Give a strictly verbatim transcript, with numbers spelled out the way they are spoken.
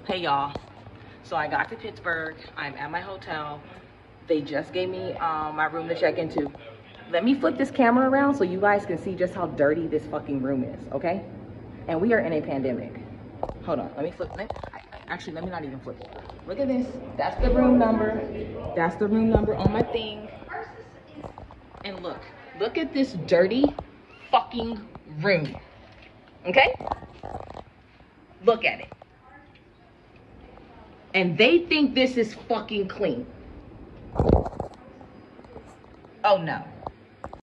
Hey y'all, so I got to Pittsburgh. I'm at my hotel. They just gave me um, my room to check into. Let me flip this camera around so you guys can see just how dirty this fucking room is, okay? And we are in a pandemic. Hold on, let me flip it. Actually, let me not even flip it. Look at this. That's the room number. That's the room number on my thing. And look, look at this dirty fucking room. Okay? Look at it. And they think this is fucking clean. Oh no.